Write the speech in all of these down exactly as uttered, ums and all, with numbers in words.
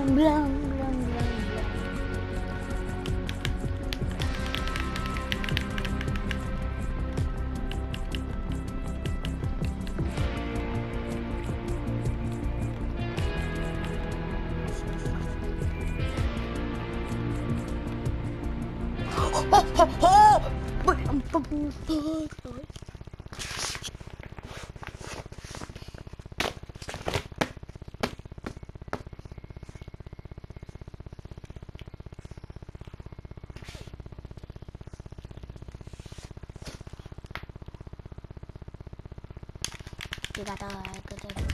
blam, blam, blam, blam. Oh, oh, oh! Wait, I'm fucking fucked. You got the good thing.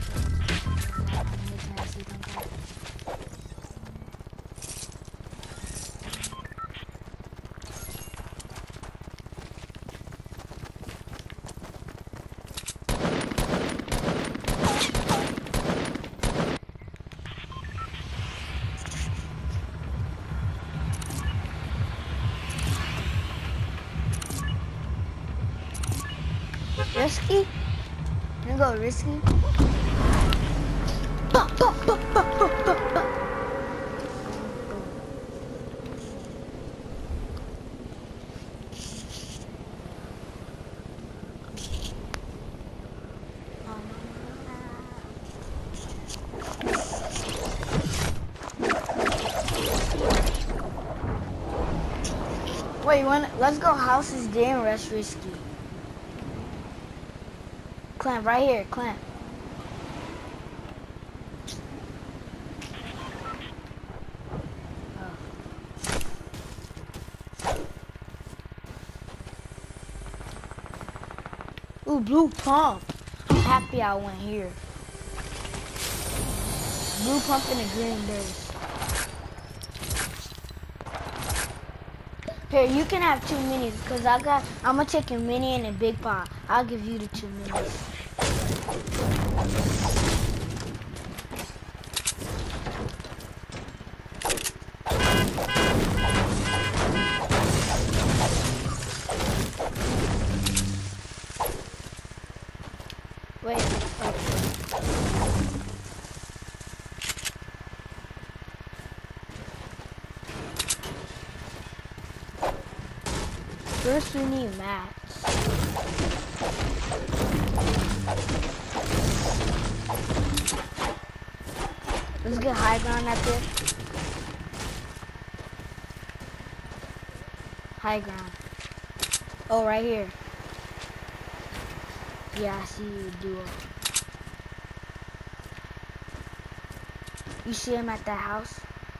Risky? You go risky? Bah, bah, bah, bah, bah, bah, bah. Wait, you wanna, let's go houses there and rest risky. Clamp right here, clamp. Oh. Ooh, blue pump. I'm happy I went here. Blue pump and a green base. Here, you can have two minis, cause I got, I'm gonna take a mini and a big pot. I'll give you the two minis. Wait, okay. First we need mats. Let's get high ground up here. High ground. Oh, right here. Yeah, I see you, duo. You see him at that house?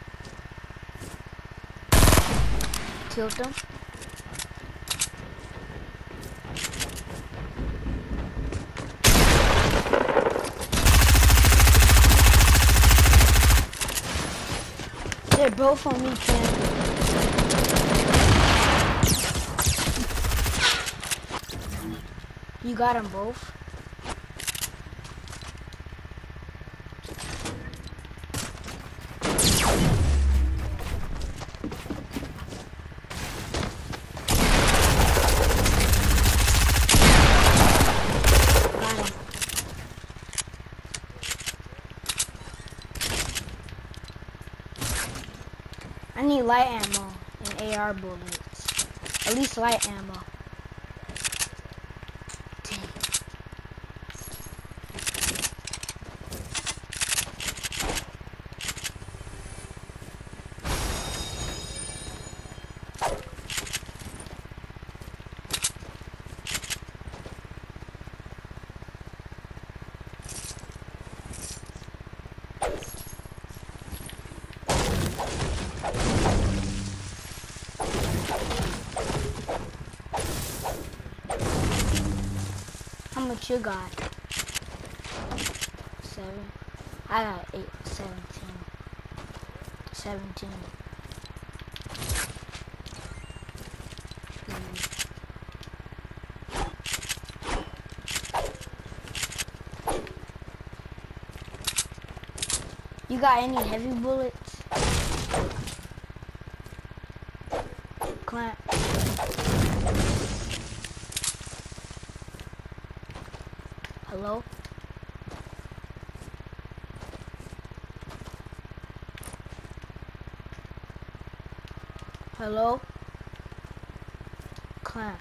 Killed him. They're both on me, camping. You got them both? Got him. I need light ammo and A R bullets. At least light ammo. How much you got? Seven. I got eight. Seventeen. Seventeen. Mm. You got any heavy bullets? Clamp. Hello? Hello? Clan.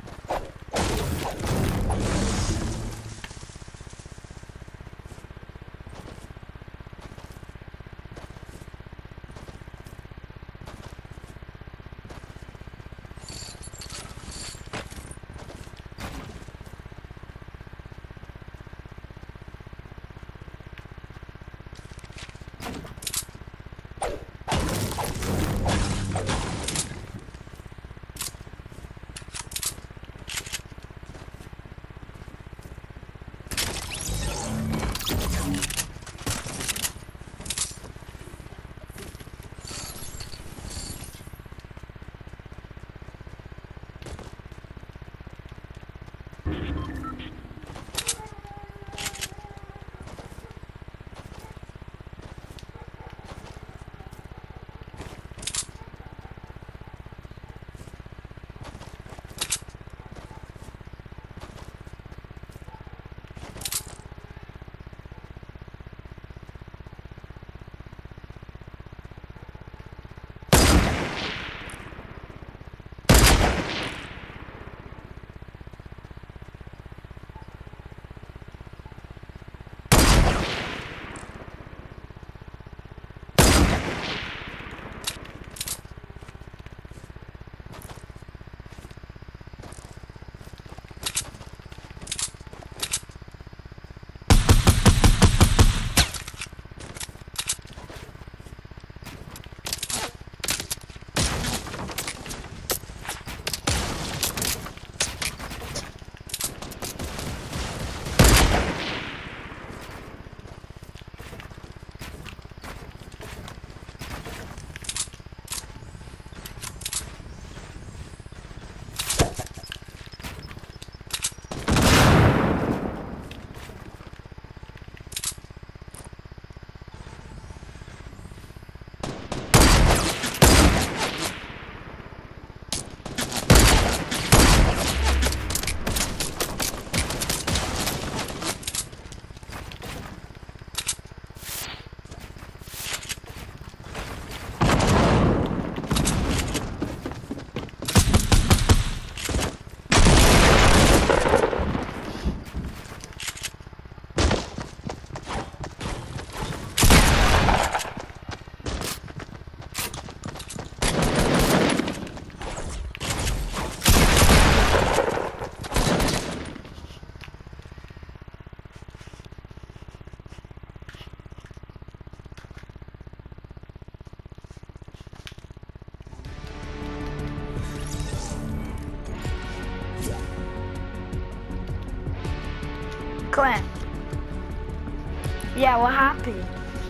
Clan. Yeah, what happened?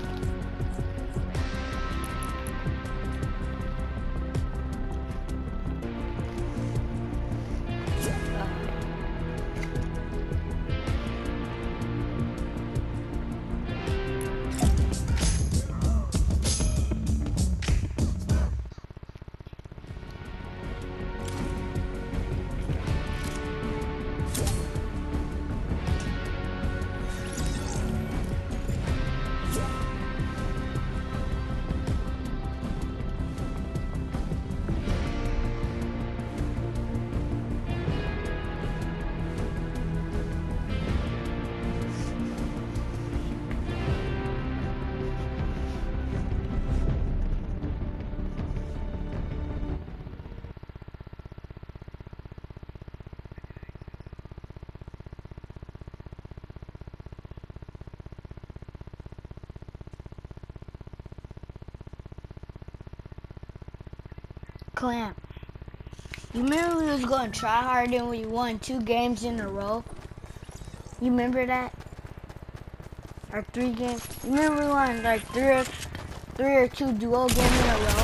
Clamp. You remember we was going to try hard and we won two games in a row? You remember that? Or three games? You remember we won like three or, three or two duo games in a row?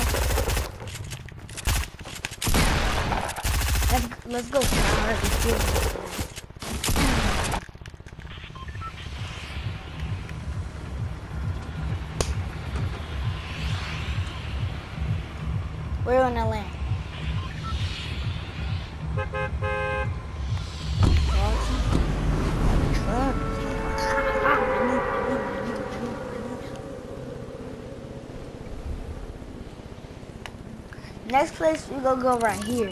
Let's, let's go try hard and see what we're on the land. Next place we gonna go right here.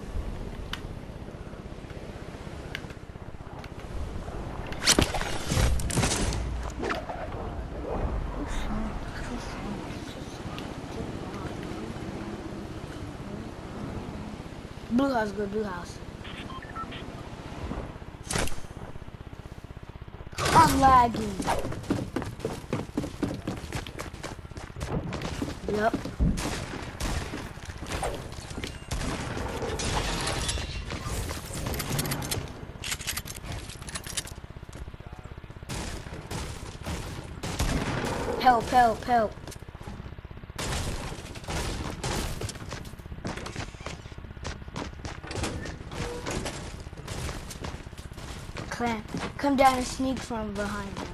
Blue house, go blue house. I'm lagging. Yep. Help, help, help. Clan, come down and sneak from behind them.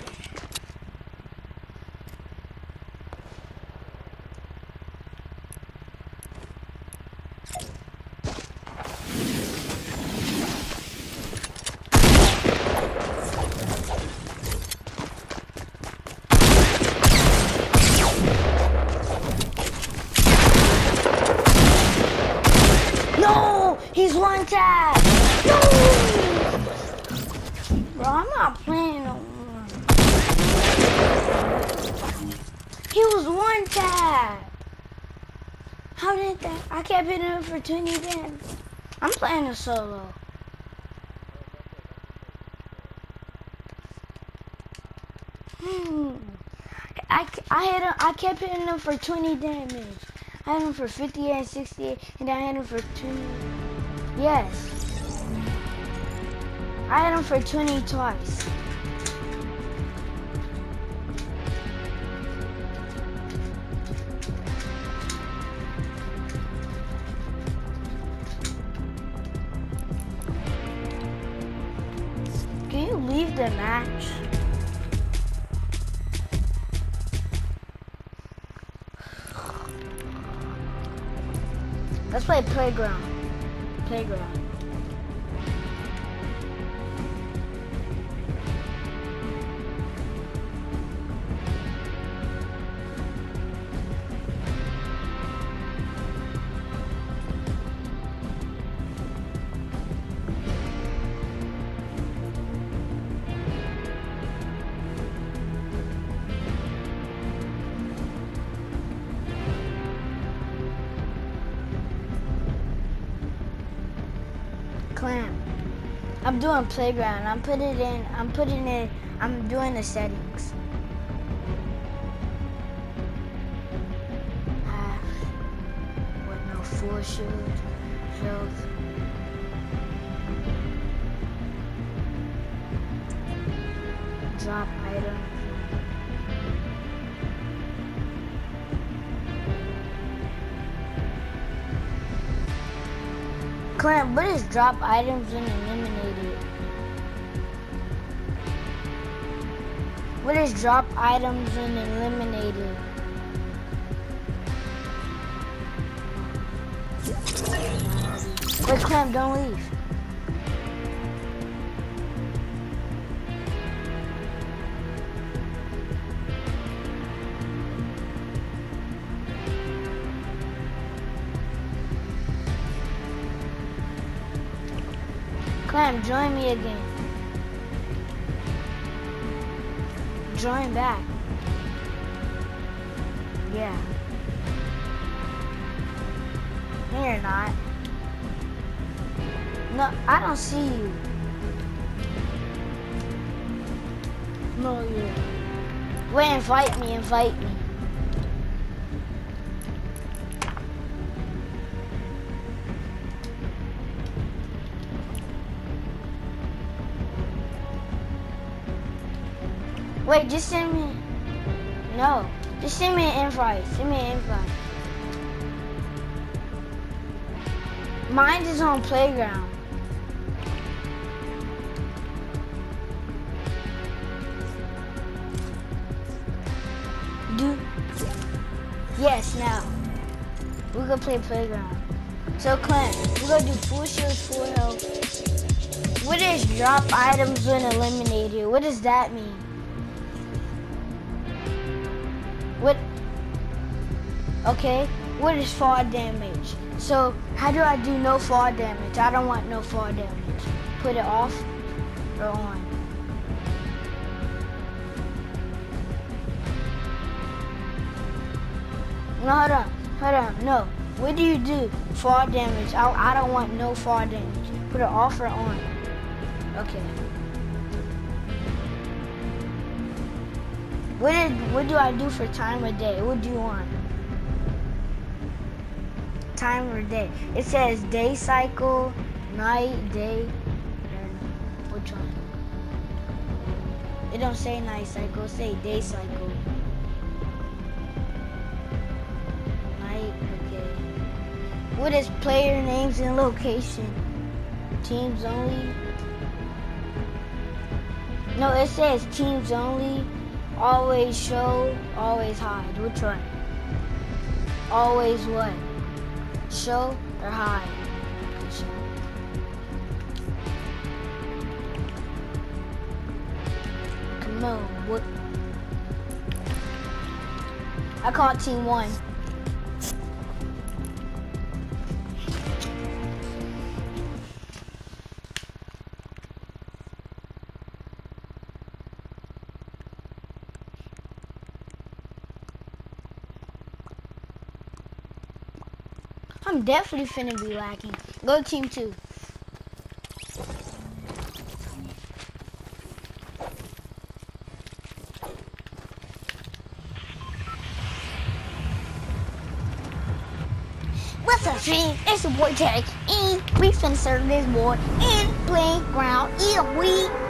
No! He's one tap! No! Bro, I'm not playing no more. He was one tap. How did that? I kept hitting him for twenty damage. I'm playing a solo. Hmm. I, I hit him. I kept hitting him for twenty damage. I hit him for fifty-eight and sixty-eight, and I hit him for twenty. Yes. I hit him for twenty twice. Can you leave the match? Let's play playground. Playground. Clan. I'm doing playground. I'm putting it in. I'm putting it. I'm doing the settings. Half. With no full shield. Health. Drop item. Clan, what is drop items when eliminated? What is drop items when eliminated? Wait, Clan, don't leave. Clam, join me again. Join back. Yeah. No, you're not. No, I don't see you. No, you. Wait, invite me, invite me. Wait, just send me. No, just send me an invite. Send me an invite. Mine is on playground. Do. Yes, now. We're gonna play playground. So, Clint, we're gonna do full shields, full health. What is drop items when eliminated? What does that mean? What? Okay. What is fall damage? So how do I do no fall damage? I don't want no fall damage. Put it off or on? No, hold on, hold on, no. What do you do? Fall damage. I, I don't want no fall damage. Put it off or on? Okay. What did, what do I do for time of day? What do you want? Time or day? It says day cycle, night, day. I don't know. Which one? It don't say night cycle. It say day cycle. Night. Okay. What is player names and location? Teams only. No, it says teams only. Always show, always hide. Which one? Always what? Show or hide? Show. Come on, what? I call it team one. I'm definitely finna be lacking. Go to team two. What's up, team? It's your boy Jake, and we finna serve this boy in playground. Yeah, we.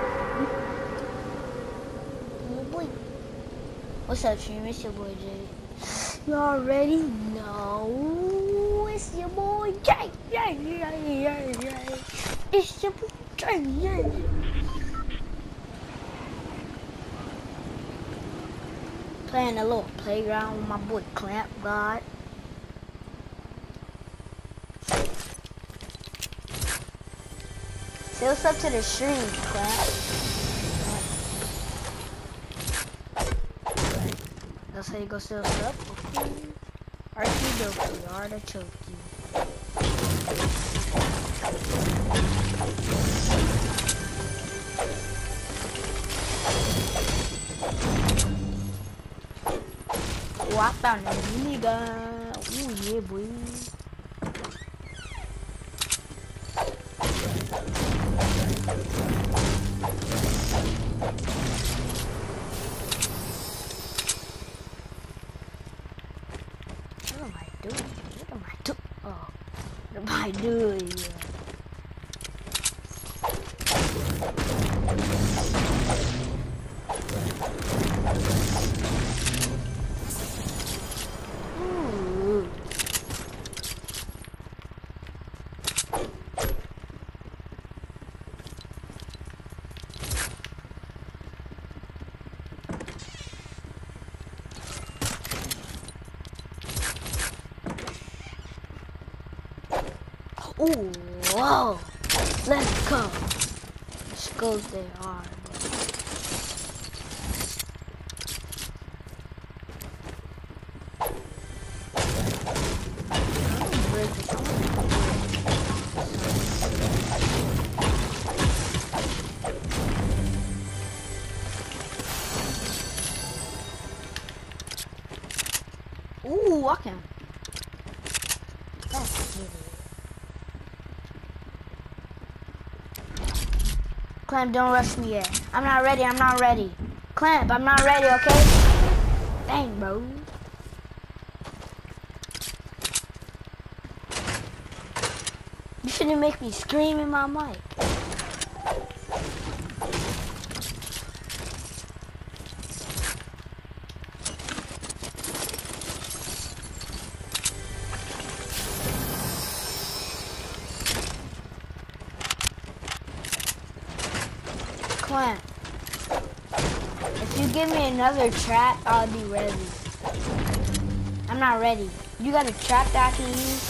Oh boy. What's up, team? It's your boy Jake. You already know. It's your boy Jay, yeah, yeah, yeah, yeah. It's your boy Jay, yeah. Playing a little playground with my boy Clamp God. Say what's up to the stream, Clamp. That's how you go say what's up. Okay. Artidoki, artichoke. Oh, I found a minigun. Ooh, yeah, boy. I do, yeah. Ooh. Ooh, whoa, let's go. Let's go they are. Ooh, I can. That's good. Clamp, don't rush me yet. I'm not ready, I'm not ready. Clamp, I'm not ready, okay? Dang, bro. You shouldn't make me scream in my mic. Clamp, if you give me another trap, I'll be ready. I'm not ready. You got a trap that I can use?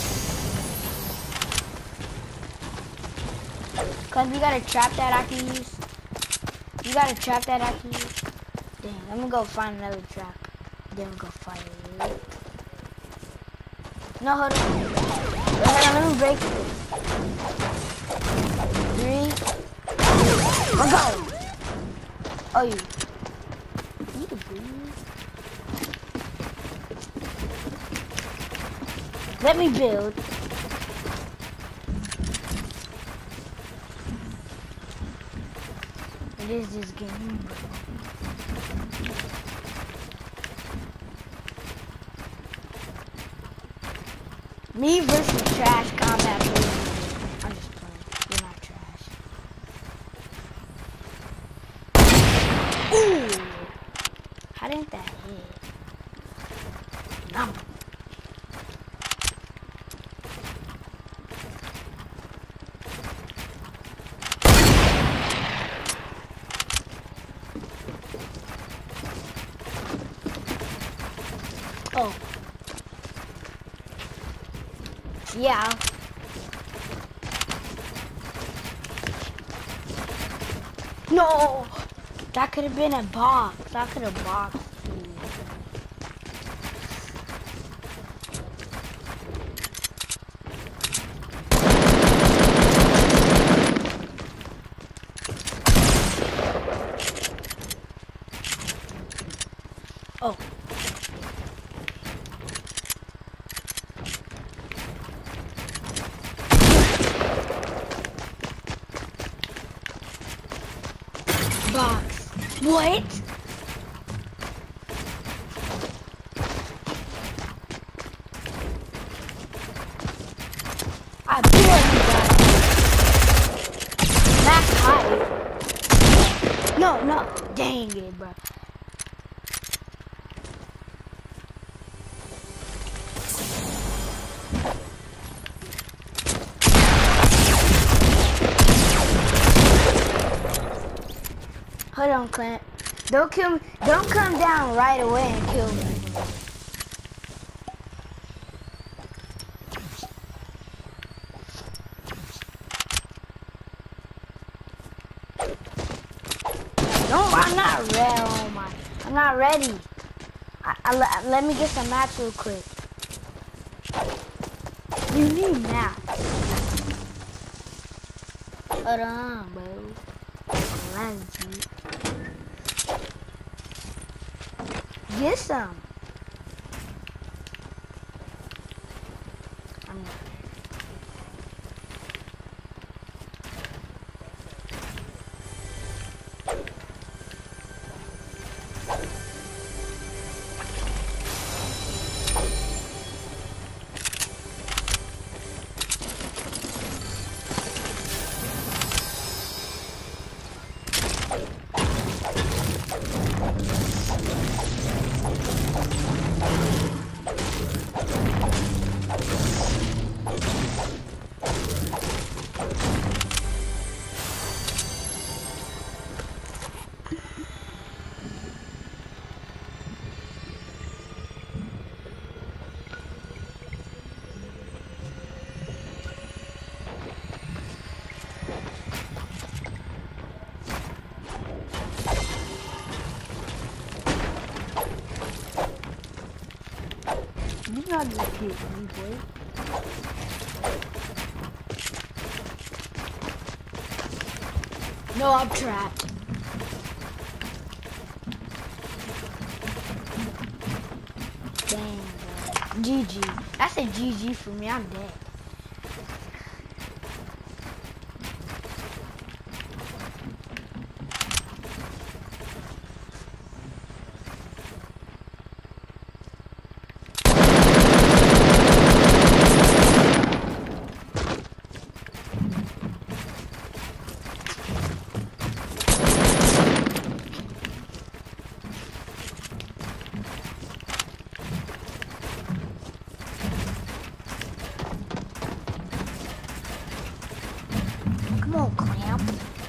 Clamp, you got a trap that I can use? You got a trap that I can use? Dang, I'm gonna go find another trap. Then we'll go fight it. No, hold on. Hold on, let me break this. Three. Let's go. Oh, you. You breathe. Let me build. It is this game, bro. Me versus trash combat. I'm just playing. You're not trash. Ooh! How didn't that hit? No. Oh. Yeah. No! That could have been a box. That could have boxed you. Oh. Box. What? I barely got it. Max height. No, no. Dang it, bro. Hold on, Clint. Don't kill me. Don't come down right away and kill me. No, I'm not ready. Oh my, I'm not ready. I, I, let me get some mats real quick. You need mats. Hold on, bro. Lazy. Get some. I'm not. You not just hit me, boy. No, I'm trapped. Dang, bro. G G. That's a G G for me. I'm dead. Come on, Clamp.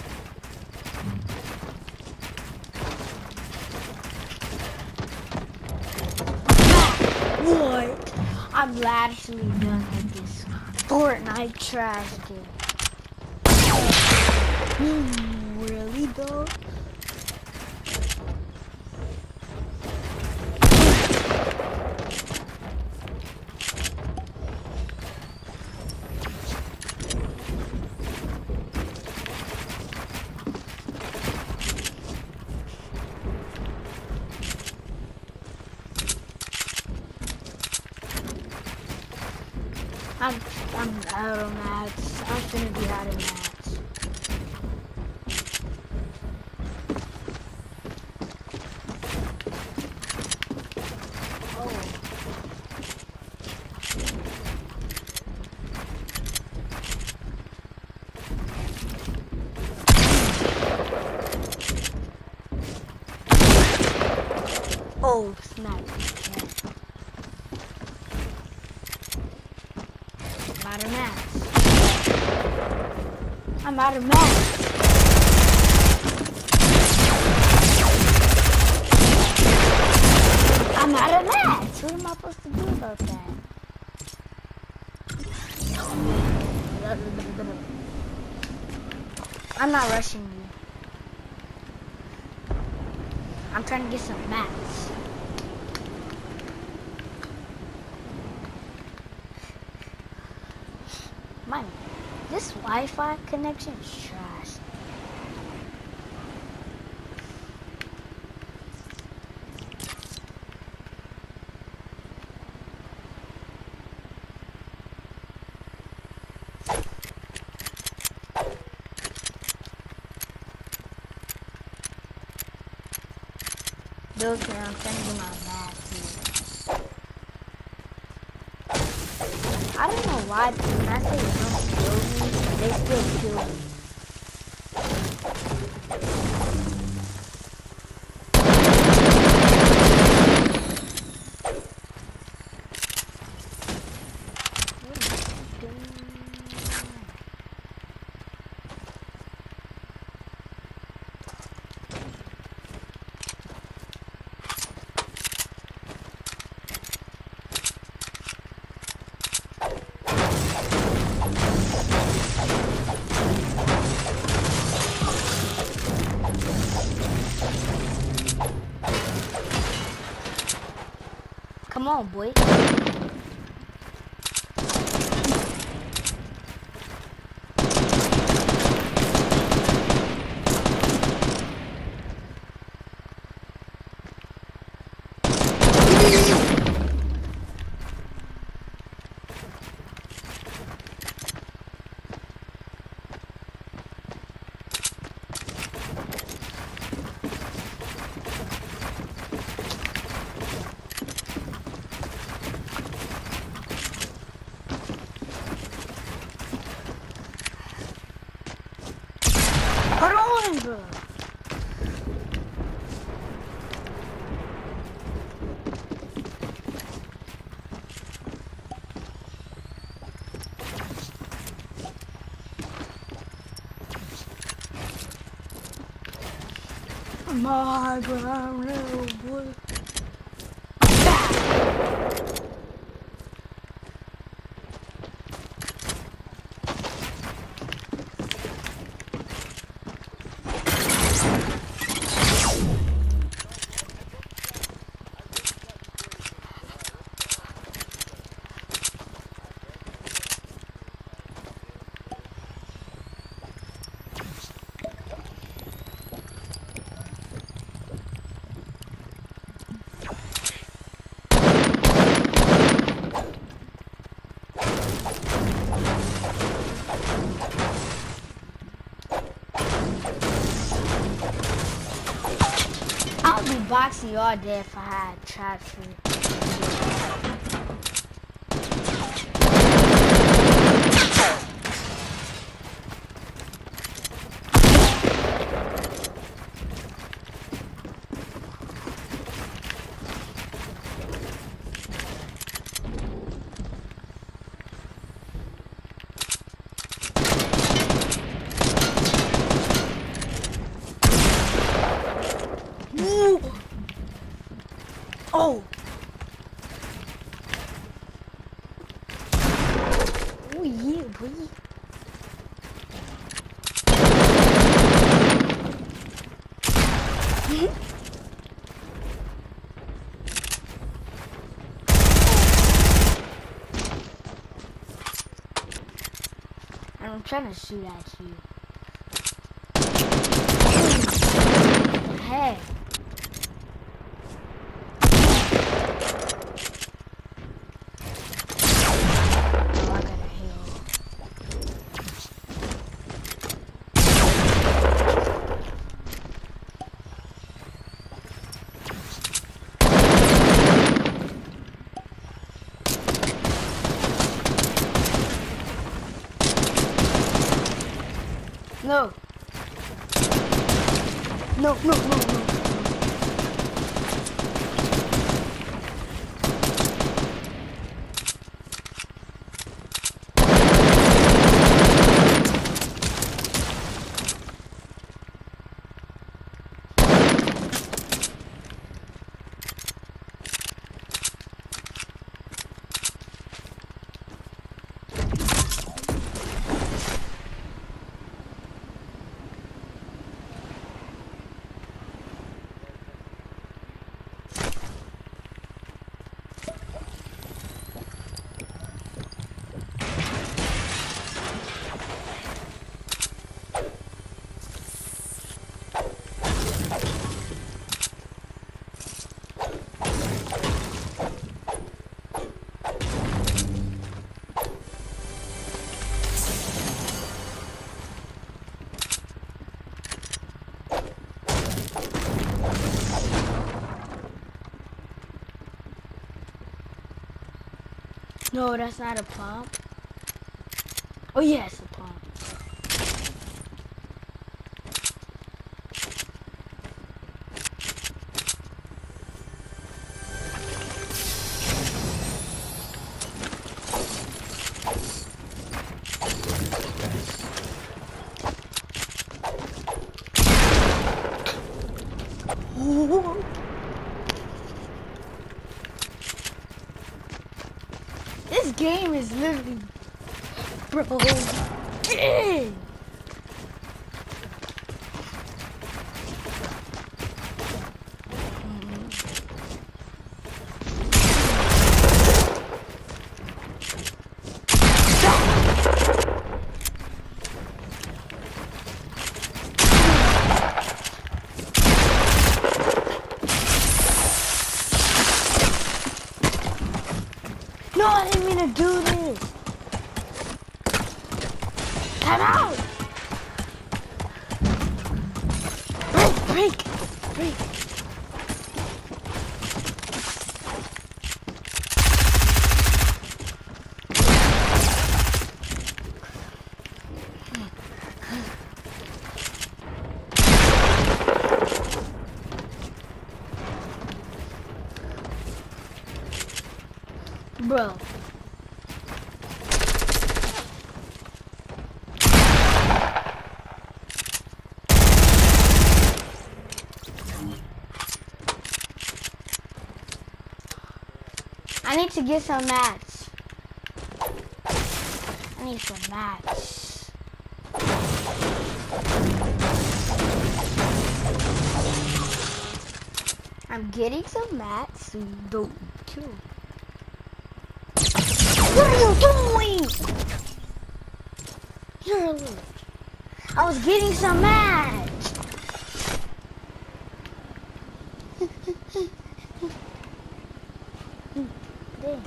What? I'm actually done with this Fortnite trash game. Mm, really though? I'm, I'm out of mats. I'm gonna be out of mats. Oh, snap. I'm out of mats. I'm out of mats. I'm out of mats. What am I supposed to do about that? I'm not rushing you. I'm trying to get some mats. Man, this Wi-Fi connection is trash. Bill, I'm trying to get my mats here. I don't know why, but when I say don't kill me, they still kill me. What are you doing? Come on, boy. Hold on, bro. My brown little boy. I'll be boxing you all day if I had tried for it. Oh! Oh yeah, boy. I'm trying to shoot at you. Hey. Oh, I got No. No, no, no, no. No, that's not a pump. Oh yeah, it's a pump. Ooh. This game is literally, bro. Dang. No, I didn't mean to do this. Time out. Break, break, break. Bro. I need to get some mats. I need some mats. I'm getting some mats so you don't kill me. What are you doing? You're a little... I was getting some mats. Damn.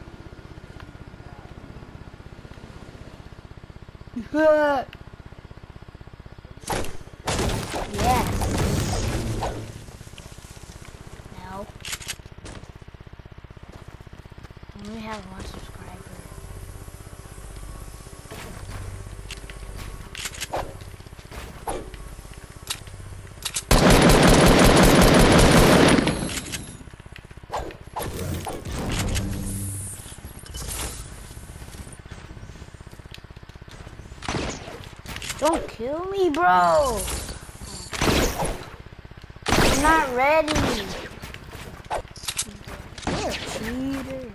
Yes. No. I only have one subscriber. Don't kill me, bro. I'm not ready. You're a cheater.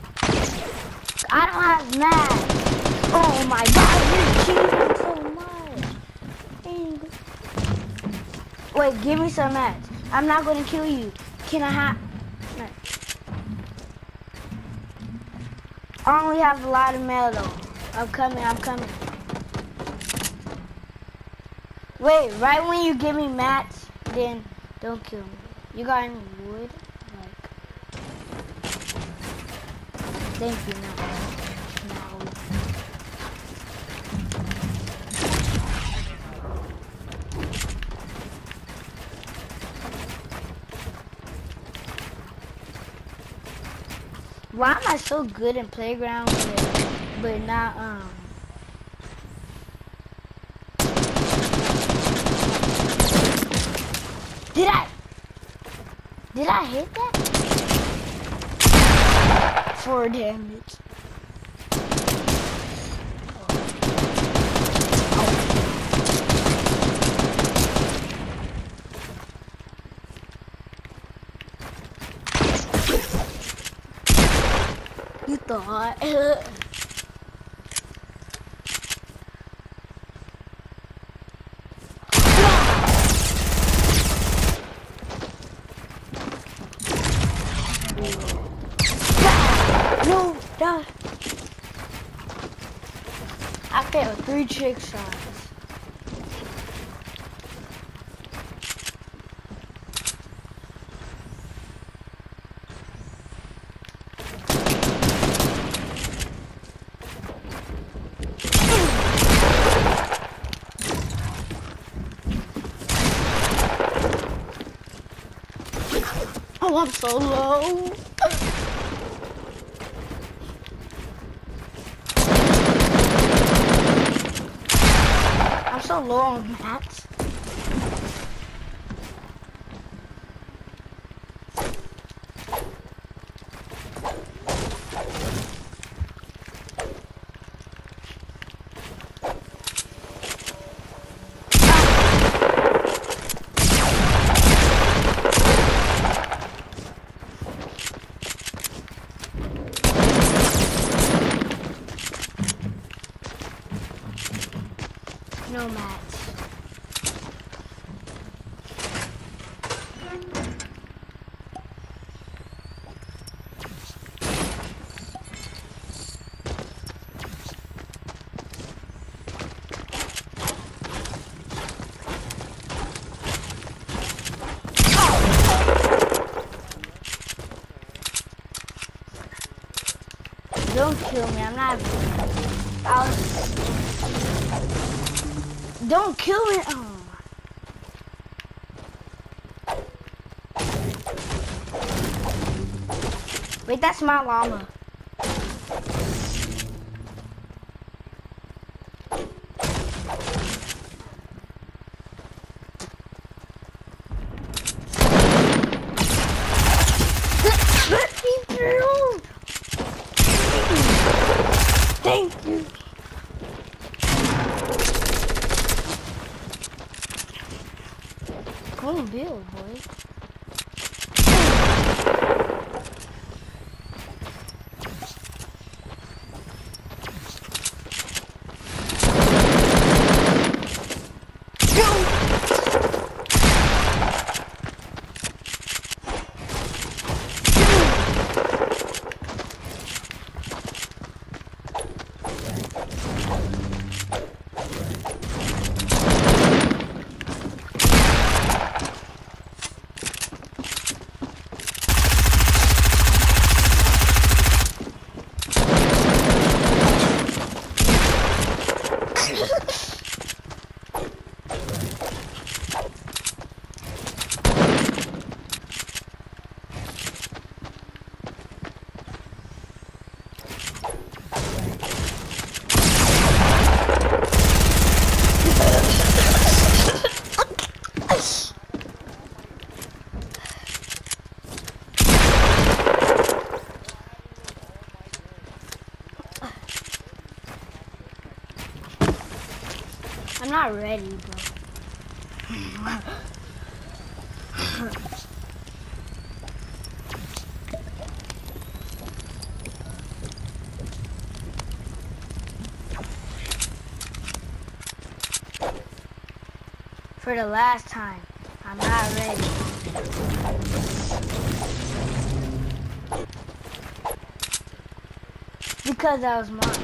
I don't have mats. Oh my god, you're cheating so much. Wait, give me some mats. I'm not gonna kill you. Can I have mats? I only have a lot of metal. I'm coming, I'm coming. Wait, right when you give me mats, then don't kill me. You got any wood? Like, thank you, no. No. Why am I so good in playground, but, but not um? Did I hit that? Four damage. You thought. No, no. I failed three trick shots. Oh, I'm so low. I'm so low on mats. No mats. Don't kill me, I'm not. I'll. Don't kill me. Oh. Wait, that's my llama. Let me through. Thank you. Cool build, boy. I'm not ready, bro. For the last time, I'm not ready. Because that was mine.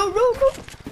no, no, no.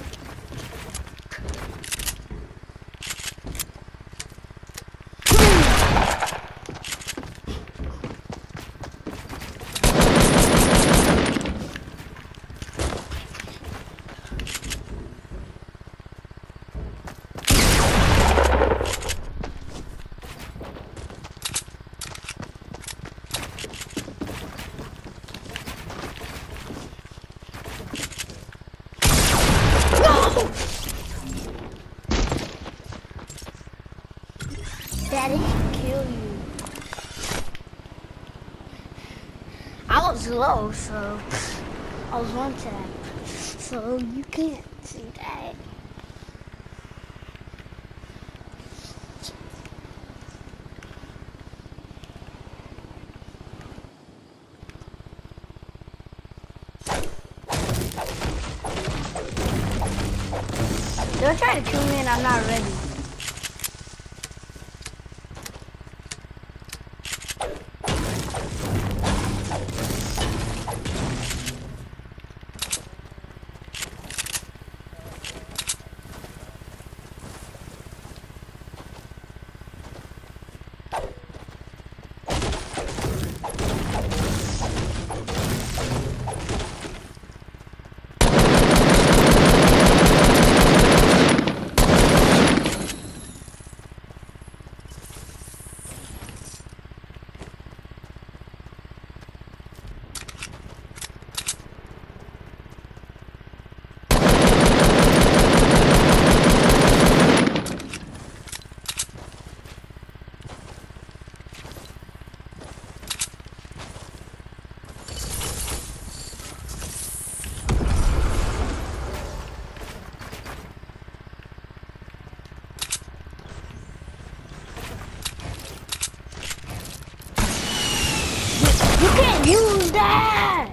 Daddy can kill you. I was low, so I was one tap. So you can't see that. They'll try to kill me and I'm not ready. You can't use that!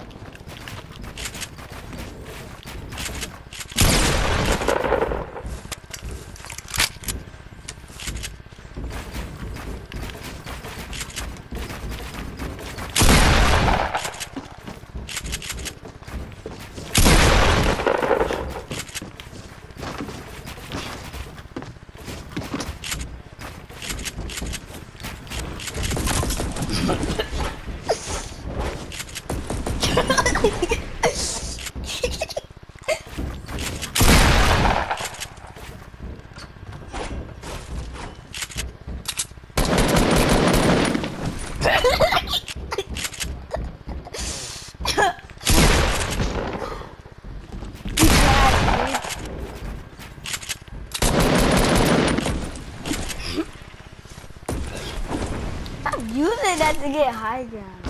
Using that to get high ground.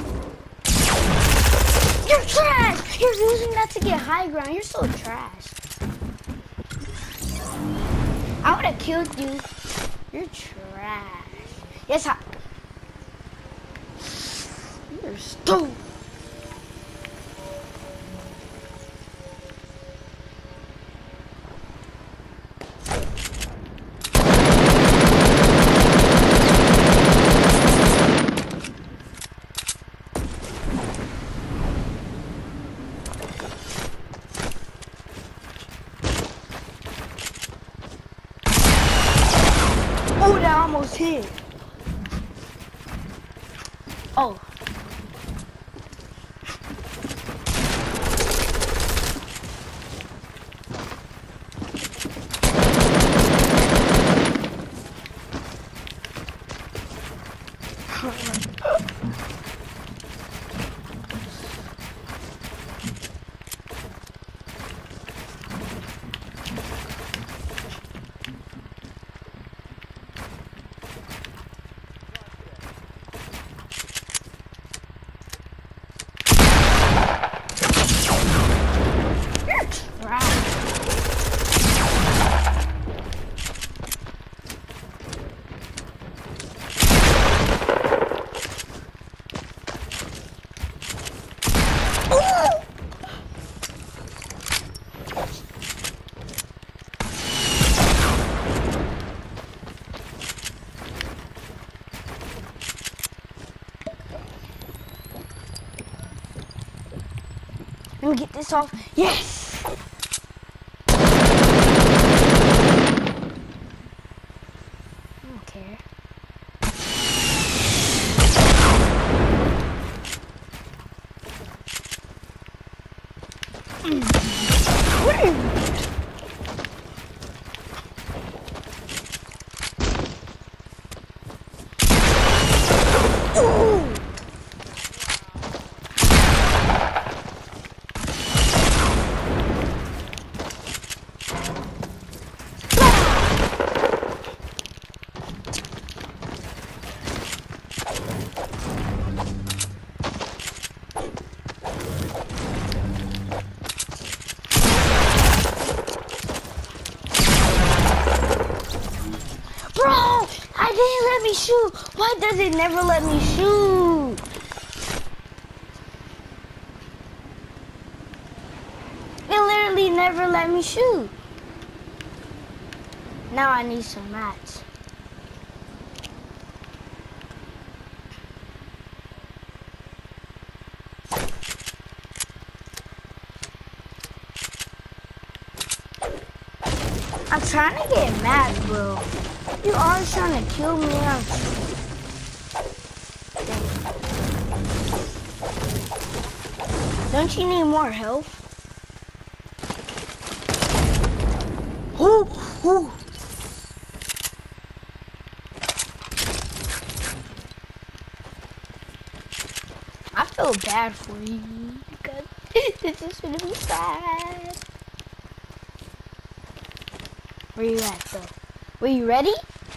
You're trash! You're using that to get high ground. You're so trash. I would have killed you. You're trash. Yes, I... You're stupid. Oh, that almost hit. Oh. Let me get this off. Yes! What are you? Bro, I didn't let me shoot. Why does it never let me shoot? It literally never let me shoot. Now I need some mats. I'm trying to get mad, bro. You always trying to kill me. I'm... Don't you need more health? Ooh, ooh. I feel bad for you because this is gonna be sad. Where you at though? Were you ready?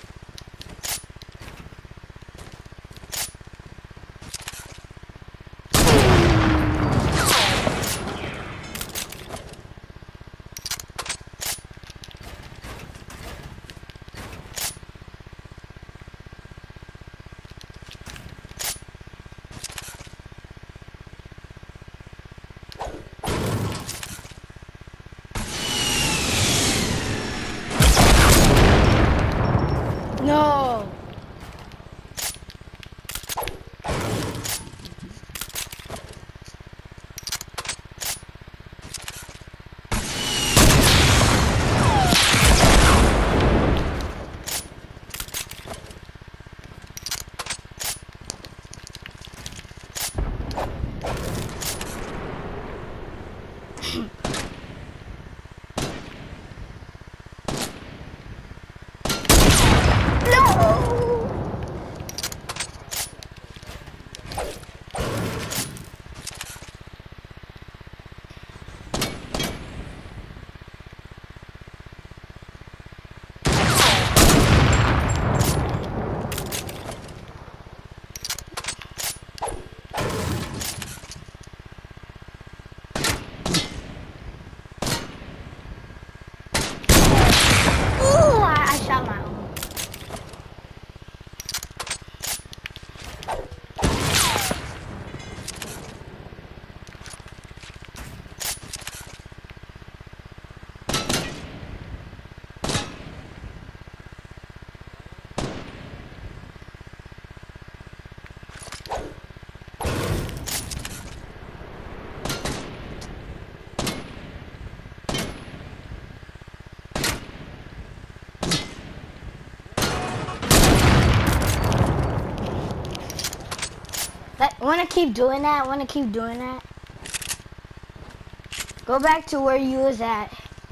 No. Want to keep doing that? Want to keep doing that? Go back to where you was at.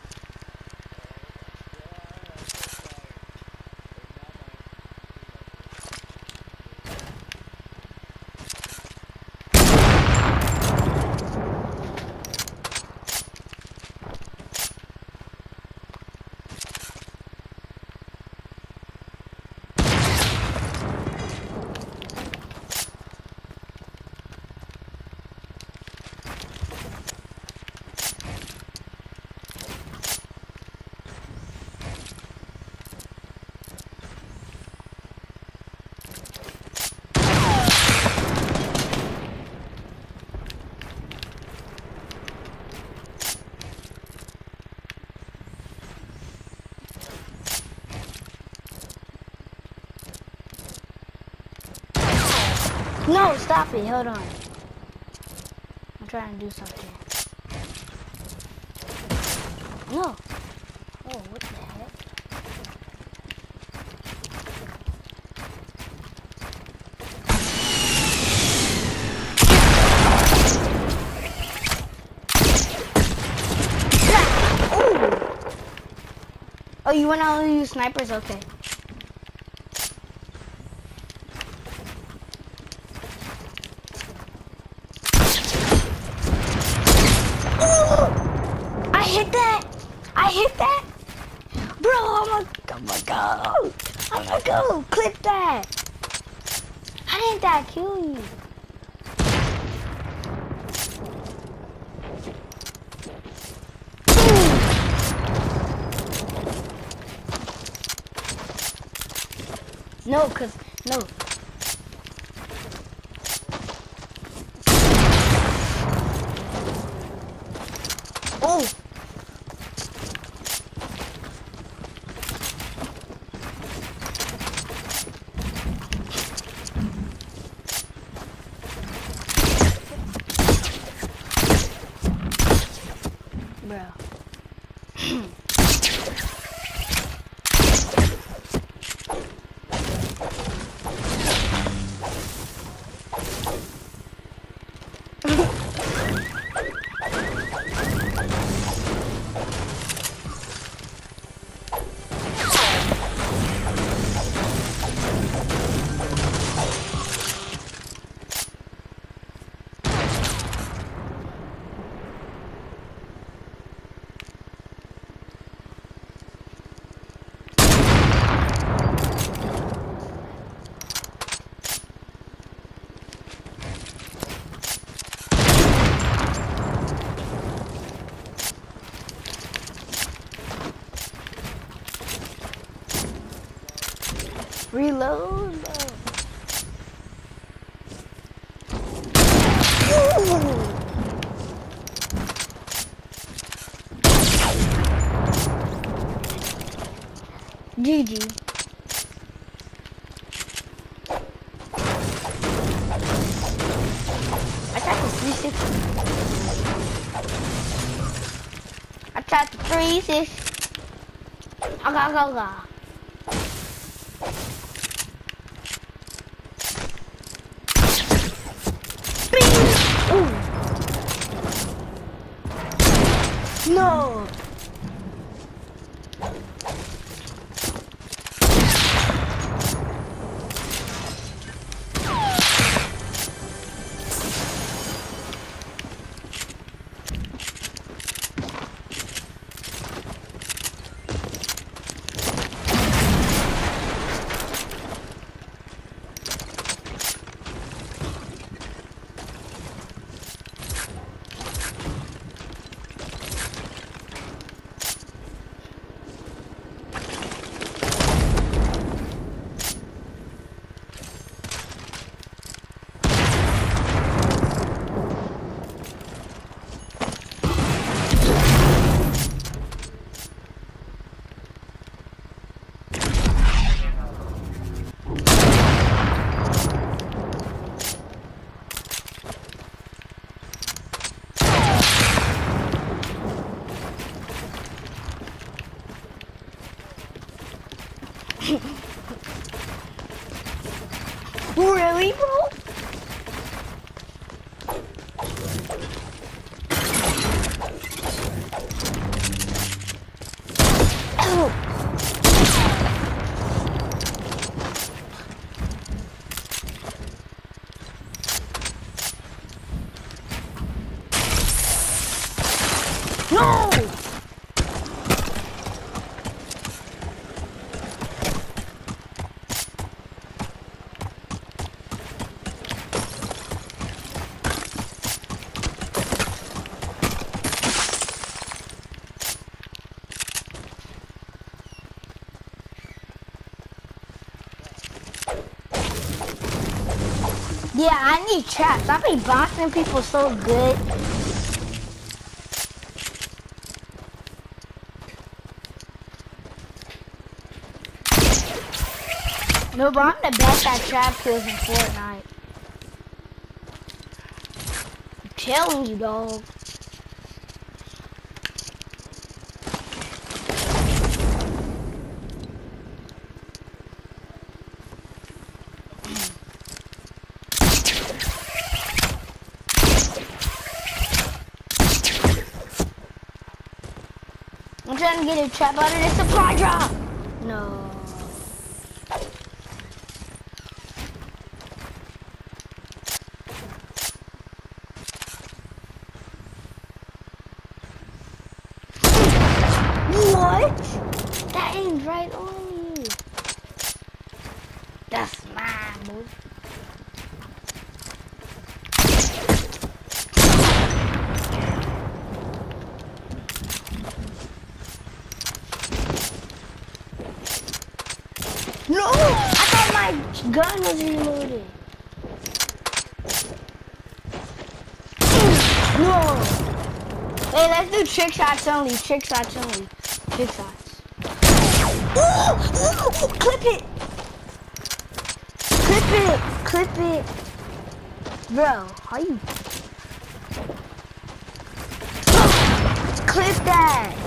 No, stop it. Hold on. I'm trying to do something. No. Oh, what the heck? Oh, you want to only use snipers? Okay. Ooh! I hit that! I hit that! Bro, I'm gonna, I'm gonna go! I'm gonna go! Clip that! How didn't that kill you? No, cause, no. Oh! Bro. Reload. G G. I tried the three sixty. I tried the three sixty. I got go go. No! Really, bro? No! Yeah, I need traps. I be boxing people so good. No, but I'm the best at trap kills in Fortnite. I'm telling you, dog. I'm trying to get a trap out of this supply drop. No. What? That aimed right on you. That's mine, boy. No! I thought my gun was reloaded. No! Hey, let's do trick shots only. Trick shots only. Trick shots. Ooh! Ooh! Clip it! Clip it! Clip it! Bro, how you... Clip that!